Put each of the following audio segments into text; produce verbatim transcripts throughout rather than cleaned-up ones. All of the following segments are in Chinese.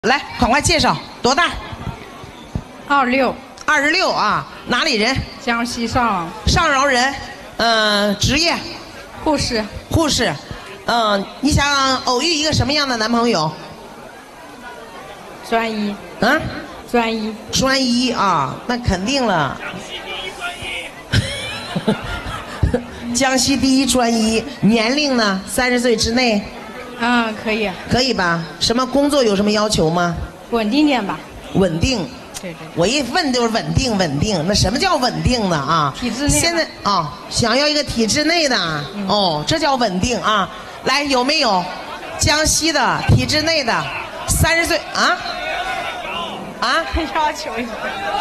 来，赶快介绍，多大？ 二六， 二十六啊，哪里人？ 江西上饶。 上饶人，嗯、呃，职业？ 护士。 护士，嗯、呃，你想偶遇一个什么样的男朋友？ 专一。 嗯？ 专一。 专一啊，那肯定了。江西第一专一，年龄呢？三十岁之内。 嗯，可以。 可以吧？什么工作有什么要求吗？ 稳定点吧。 稳定。 对对。 我一问就是稳定，稳定。那什么叫稳定呢？啊， 体制内。 现在啊、哦，想要一个体制内的，嗯、哦，这叫稳定啊。来，有没有江西的体制内的？三十岁啊？啊？ 要求一下。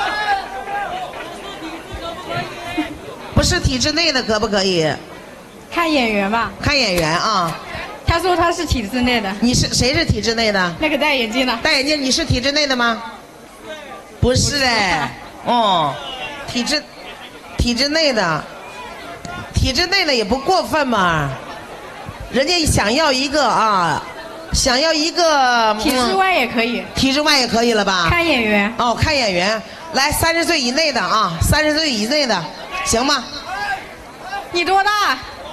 不是体制内的可不可以？ 看演员吧。 看演员啊。 他说他是体制内的。 你是谁是体制内的？ 那个戴眼镜的。 戴眼镜，你是体制内的吗？不是哎，哦，体制，体制内的，体制内的也不过分嘛。人家想要一个啊，想要一个。 体制外也可以。 嗯、体制外也可以了吧？ 看演员。 哦，看演员，来三十岁以内的啊，三十岁以内的，行吗？ 你多大？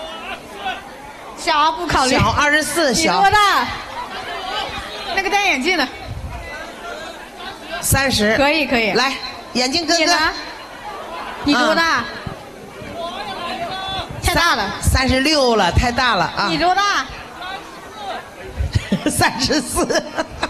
小不考虑。 小二十四，小。 你多大？那个戴眼镜的。 三十。 可以可以。 来，眼镜哥哥。 你多大？ 嗯、 太大了。 三十六了，太大了啊。 你多大？ 三十四。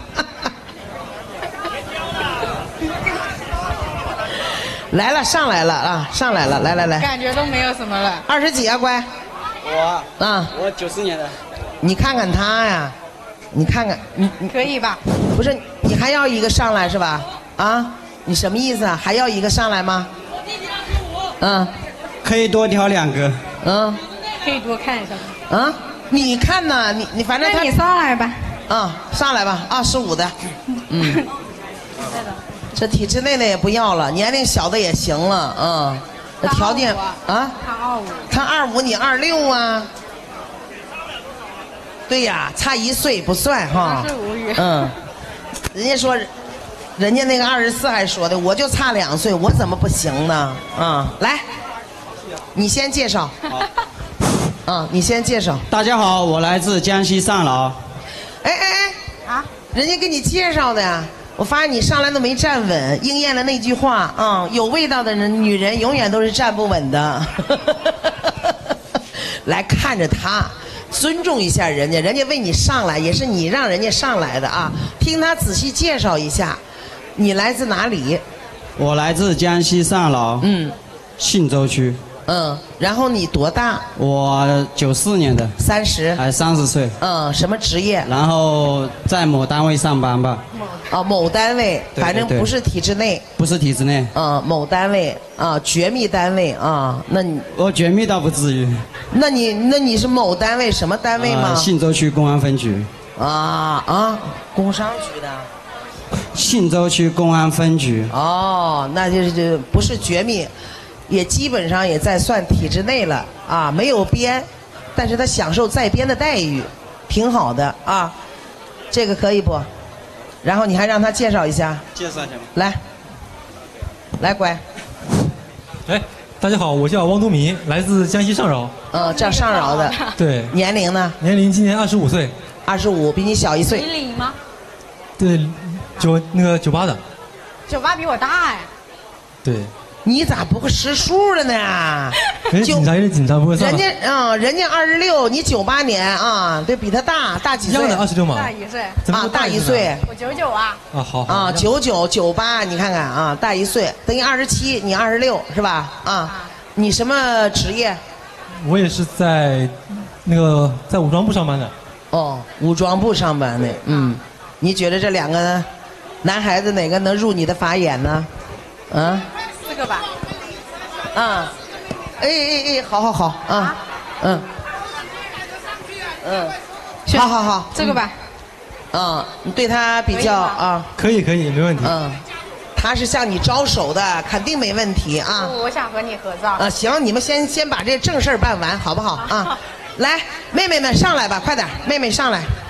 来了，上来了啊，上来了，来来来。 感觉都没有什么了。 二十几啊，乖。 我啊， 我九四年的。 你看看他呀，你看看你你可以吧？ 不是，你还要一个上来是吧？啊，你什么意思啊？还要一个上来吗？嗯， 可以多挑两个。 嗯，可以多看一下。 嗯，你看呢？你你反正他那你上来吧。 啊、嗯，上来吧，二十五的。嗯。这体制内的也不要了，年龄小的也行了，嗯。那条件啊？ 他二五。 他二五，你二六啊？对呀，差一岁不算哈。 真是无语。 嗯，人家说，人家那个二十四还说的，我就差两岁，我怎么不行呢？啊、嗯，来，你先介绍。 好。 嗯，你先介绍。 大家好，我来自江西上饶。 哎哎哎！啊，人家给你介绍的呀。我发现你上来都没站稳，应验了那句话，嗯，有味道的人，女人永远都是站不稳的。来看着他，尊重一下人家，人家为你上来，也是你让人家上来的啊。听他仔细介绍一下，你来自哪里？ 我来自江西上饶， 嗯， 信州区。 嗯，然后你多大？ 我九四年的。 三十。 还三十岁。 嗯，什么职业？ 然后在某单位上班吧。 啊，某单位， 对对对， 反正不是体制内。 不是体制内。 啊，某单位啊，绝密单位啊，那你我绝密倒不至于。 那你那你是某单位什么单位吗？ 呃、信州区公安分局。 啊啊，工商局的。 信州区公安分局。 哦，那就是就不是绝密。也基本上也在算体制内了啊，没有编，但是他享受在编的待遇，挺好的啊，这个可以不？然后你还让他介绍一下， 介绍一下吗？ 来，来，乖。 哎，大家好，我叫汪东明，来自江西上饶。 嗯，叫上饶的。 对。 年龄呢？ 年龄今年二十五岁。 二十五，比你小一岁。 你领吗？ 对，九那个九八的。 九八比我大哎。 对。 你咋不会识数了呢？ 人家警察也是警察，不会算。 人家啊、嗯，人家二十六，你九八年啊，对比他大大几岁？ 一样的二十六嘛。 大一岁。 啊，大一岁。 我九九啊。 啊，好。 啊，九九九八，你看看啊，大一岁，等于二十七，你二十六是吧？啊，啊你什么职业？ 我也是在那个在武装部上班的。 哦，武装部上班的，嗯，你觉得这两个男孩子哪个能入你的法眼呢？啊？ 这个吧， 啊，哎哎哎，好好好啊，嗯，嗯，好好好， 这个吧， 嗯，你对他比较啊， 可以可以，没问题。 嗯，他是向你招手的，肯定没问题啊。 我想和你合照。 啊，行，你们先先把这正事儿办完，好不好啊？来，妹妹们上来吧，快点，妹妹上来。